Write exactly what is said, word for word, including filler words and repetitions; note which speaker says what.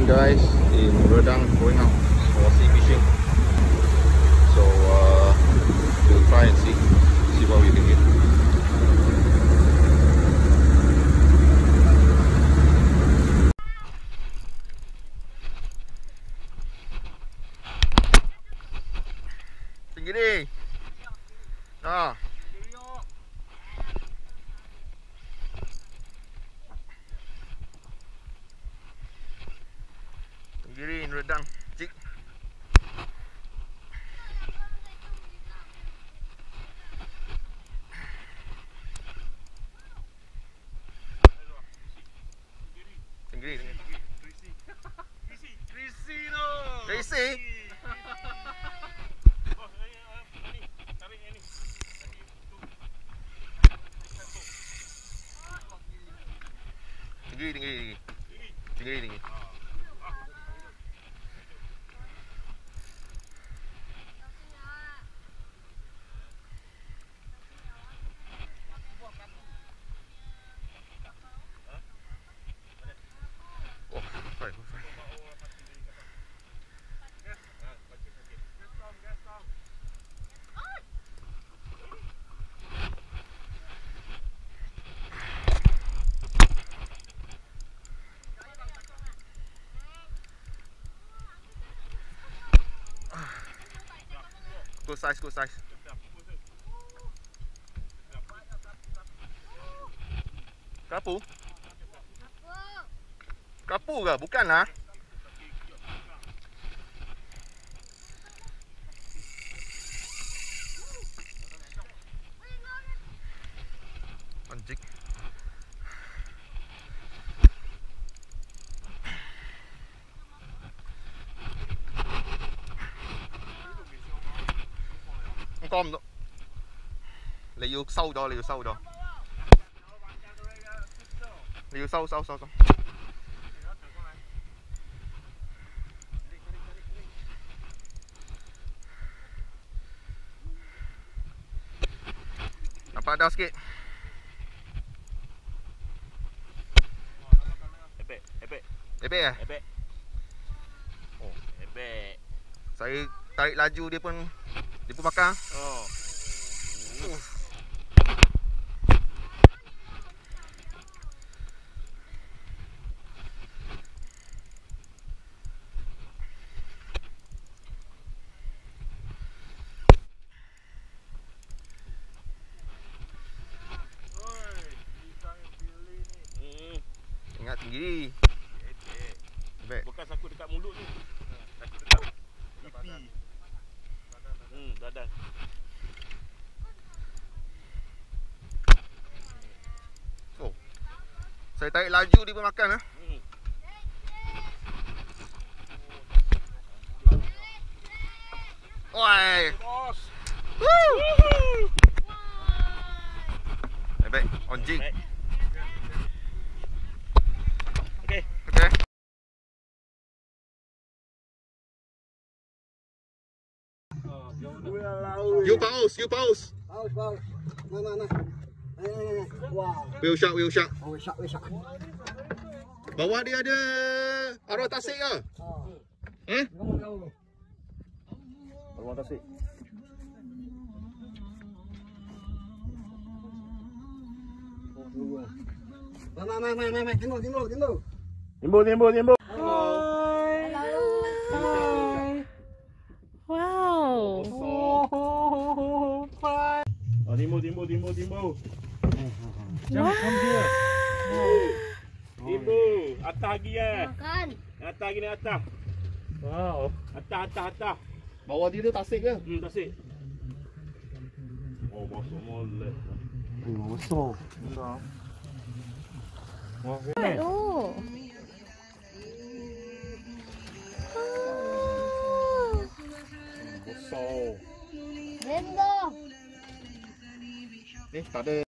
Speaker 1: guys in Redang, going out for sea fishing. So uh, we'll try and see see what we can get. Tinggi ni. Ah. Tinggi in Redang. Jig. Tinggi ni.
Speaker 2: Krisi. Krisi. Krisi tu.
Speaker 1: Krisi. Tinggi, tinggi, tinggi. Tinggi, tinggi. Oh, fine, fine. Good size, good size. Kapu? Kapu ke? Bukan lah. Anjing. Không có đâu. Lấy vô sâu đó, lấy vô sâu đó. Lấy vô sâu, sâu, sâu, sâu. Nampak dah sikit.
Speaker 2: Ebek, ebek.
Speaker 1: Ebek eh?
Speaker 2: Ebek. Oh, ebek.
Speaker 1: Saya tarik laju dia pun dia pun makan.
Speaker 2: Oh.
Speaker 1: Uh. Ingat tinggi.
Speaker 2: Ebek.
Speaker 1: Ebek.
Speaker 2: Bukan sakut dekat mulut ni. Sakut dekat pipi. Hmm, badan.
Speaker 1: Oh. Saya tarik laju dia pun makan ah.
Speaker 2: Hmm.
Speaker 1: Oi.
Speaker 2: Bos.
Speaker 1: Woo. Ebek on jig.
Speaker 2: Ebek. Okey.
Speaker 1: Okay. You paus, you paus.
Speaker 3: Paus, paus. Nah, nah, nah. Eh, wow.
Speaker 1: Whale shark, whale shark.
Speaker 3: Oh, syak, syak.
Speaker 1: Bawah dia ada arwah tasik ke?
Speaker 3: Oh.
Speaker 1: Eh?
Speaker 3: Kamu tahu.
Speaker 2: Arwah tasik.
Speaker 3: Nah, nah, nah, nah, nah. Tengok, tengok, tengok.
Speaker 2: Timbul, timbul, timbul.
Speaker 4: Hi. Hi. Wow.
Speaker 2: Oh, timbul, timbul, timbul, timbul.
Speaker 4: Jump from here.
Speaker 2: Timbul. Atas lagi eh.
Speaker 5: Makan.
Speaker 2: Atas lagi ni atas.
Speaker 4: Wow.
Speaker 2: Atas, atas, atas.
Speaker 1: Bawah dia ada tasik ke?
Speaker 2: Hmm, tasik. Oh, masuk molek.
Speaker 4: Oh, besar. Besar. Wah, ni.
Speaker 5: Oh.
Speaker 2: Besar.
Speaker 5: Rendo.
Speaker 1: Eh, tak ada.